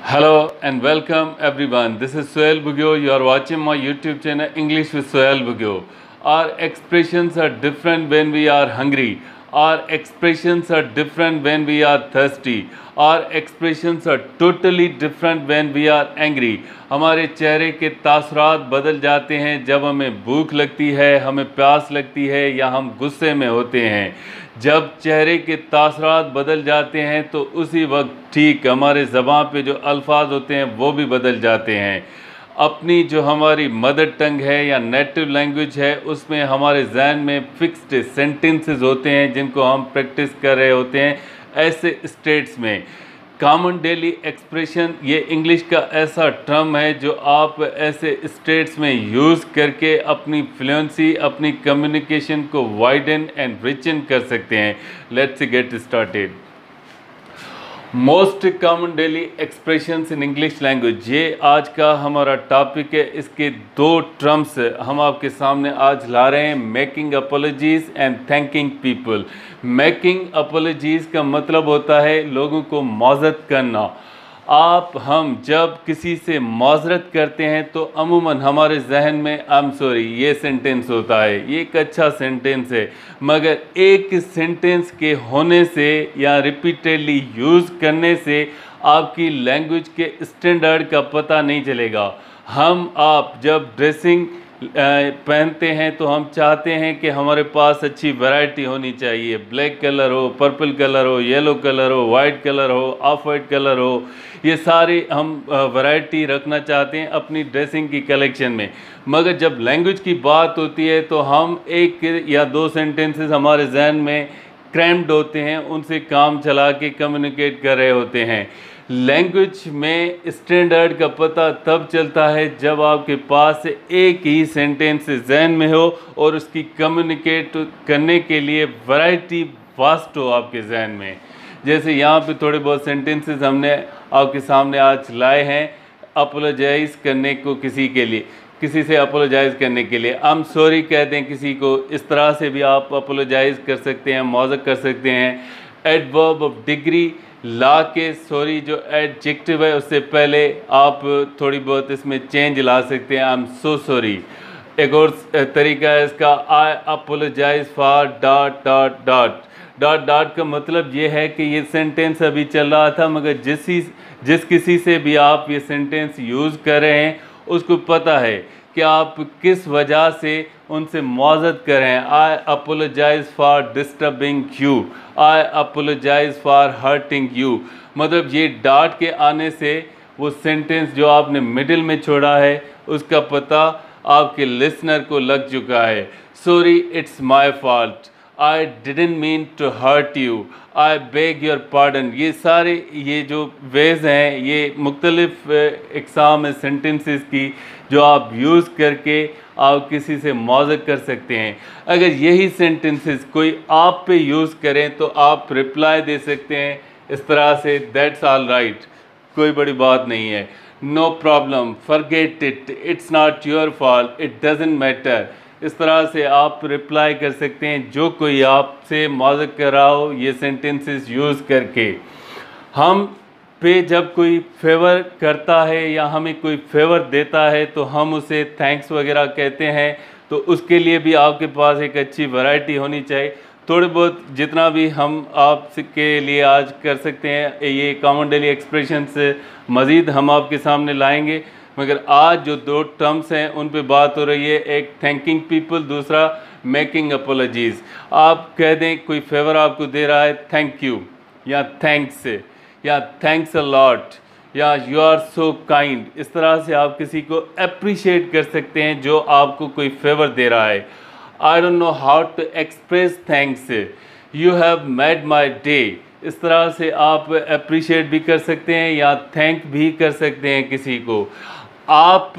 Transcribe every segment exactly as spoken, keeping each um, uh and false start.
Hello and welcome everyone. This is Sohail Bugyo. You are watching my YouTube channel English with Sohail Bugyo. Our expressions are different when we are hungry. Our expressions are different when we are thirsty. Our expressions are totally different when we are angry. हमारे चेहरे के तासरात बदल जाते हैं जब हमें भूख लगती है, हमें प्यास लगती है या हम गुस्से में होते हैं। जब चेहरे के तासरात बदल जाते हैं तो उसी वक्त ठीक हमारे ज़बान पे जो अल्फाज होते हैं वो भी बदल जाते हैं। अपनी जो हमारी मदर टंग है या नेटिव लैंग्वेज है उसमें हमारे जहन में फिक्स्ड सेंटेंसेस होते हैं जिनको हम प्रैक्टिस कर रहे होते हैं। ऐसे स्टेट्स में कॉमन डेली एक्सप्रेशन ये इंग्लिश का ऐसा टर्म है जो आप ऐसे स्टेट्स में यूज़ करके अपनी फ्लुएंसी, अपनी कम्युनिकेशन को वाइडन एंड रिचन कर सकते हैं। Let's get started. Most common daily expressions in English language, ये आज का हमारा टॉपिक है। इसके दो टर्म्स हम आपके सामने आज ला रहे हैं, making apologies and thanking people. Making apologies का मतलब होता है लोगों को मौजरत करना। आप हम जब किसी से मौजरत करते हैं तो अमूमन हमारे जहन में आई एम सॉरी ये सेंटेंस होता है, ये एक अच्छा सेंटेंस है, मगर एक सेंटेंस के होने से या रिपीटेडली यूज़ करने से आपकी लैंग्वेज के स्टैंडर्ड का पता नहीं चलेगा। हम आप जब ड्रेसिंग पहनते हैं तो हम चाहते हैं कि हमारे पास अच्छी वैरायटी होनी चाहिए। ब्लैक कलर हो, पर्पल कलर हो, येलो कलर हो, वाइट कलर हो, ऑफ वाइट कलर हो, ये सारे हम वैरायटी रखना चाहते हैं अपनी ड्रेसिंग की कलेक्शन में। मगर जब लैंग्वेज की बात होती है तो हम एक या दो सेंटेंसेस हमारे जहन में क्रैम्प्ड होते हैं, उनसे काम चला के कम्युनिकेट कर रहे होते हैं। लैंग्वेज में स्टैंडर्ड का पता तब चलता है जब आपके पास एक ही सेंटेंस जहन में हो और उसकी कम्युनिकेट करने के लिए वैरायटी वास्ट हो आपके जहन में। जैसे यहाँ पे थोड़े बहुत सेंटेंसेस हमने आपके सामने आज लाए हैं। अपोलोजाइज़ करने को किसी के लिए, किसी से अपोलोजाइज़ करने के लिए आई एम सॉरी कह दें किसी को, इस तरह से भी आप अपोलोजाइज़ कर सकते हैं, मौजूद कर सकते हैं। एडवर्ब ऑफ डिग्री ला के सॉरी जो एडजेक्टिव है उससे पहले आप थोड़ी बहुत इसमें चेंज ला सकते हैं। I am so sorry. एक और तरीका है इसका, I apologise for dot dot dot dot dot का मतलब ये है कि ये सेंटेंस अभी चल रहा था मगर जिस जिस किसी से भी आप ये सेंटेंस यूज़ कर रहे हैं उसको पता है कि आप किस वजह से उनसे मौजूद कर रहे हैं। I apologise for disturbing you, I apologise for hurting you. मतलब ये डॉट के आने से वो सेंटेंस जो आपने मिडिल में छोड़ा है उसका पता आपके लिसनर को लग चुका है। Sorry it's my fault, I didn't mean to hurt you, I beg your pardon. ये सारे ये जो वेज हैं ये मुख्तलिफ इकसाम है सेंटेंसेस की जो आप यूज़ करके आप किसी से मौजूद कर सकते हैं। अगर यही सेंटेंसेस कोई आप पे यूज़ करें तो आप रिप्लाई दे सकते हैं इस तरह से, दैट्स ऑल राइट, कोई बड़ी बात नहीं है, no problem, forget it, it's not your fault, it doesn't matter. इस तरह से आप रिप्लाई कर सकते हैं जो कोई आपसे मौजूद कर रहा हो ये सेंटेंसेस यूज़ करके। हम पे जब कोई फेवर करता है या हमें कोई फेवर देता है तो हम उसे थैंक्स वगैरह कहते हैं, तो उसके लिए भी आपके पास एक अच्छी वैरायटी होनी चाहिए। थोड़े बहुत जितना भी हम आपके लिए आज कर सकते हैं ये कॉमन डेली एक्सप्रेशंस मज़ीद हम आपके सामने लाएंगे, मगर आज जो दो टर्म्स हैं उन पे बात हो रही है। एक थैंकिंग पीपल, दूसरा मेकिंग अपॉलजीज। आप कह दें कोई फेवर आपको दे रहा है, थैंक यू या थैंक्स या थैंक्स अ लॉट या यू आर सो काइंड। इस तरह से आप किसी को अप्रिशिएट कर सकते हैं जो आपको कोई फेवर दे रहा है। I don't know how to express thanks, you have made my day. इस तरह से आप अप्रिशिएट भी कर सकते हैं या थैंक भी कर सकते हैं किसी को। आप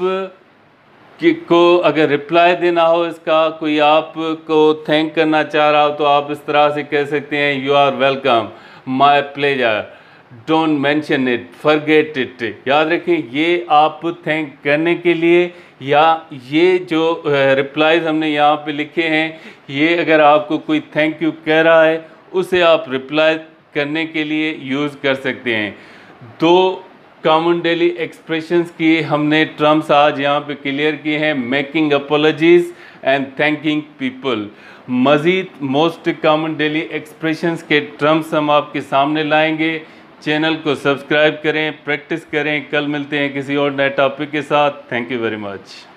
कि को अगर रिप्लाई देना हो इसका, कोई आपको थैंक करना चाह रहा हो तो आप इस तरह से कह सकते हैं, you are welcome, my pleasure, don't mention it, forget it. याद रखें ये आप थैंक करने के लिए या ये जो रिप्लाईज हमने यहाँ पे लिखे हैं ये अगर आपको कोई थैंक यू कह रहा है उसे आप रिप्लाई करने के लिए यूज़ कर सकते हैं। दो कॉमन डेली एक्सप्रेशंस की हमने टर्म्स आज यहाँ पे क्लियर किए हैं, making apologies and thanking people. मज़ीद मोस्ट कॉमन डेली एक्सप्रेशंस के टर्म्स हम आपके सामने लाएंगे। चैनल को सब्सक्राइब करें, प्रैक्टिस करें। कल मिलते हैं किसी और नए टॉपिक के साथ। Thank you very much.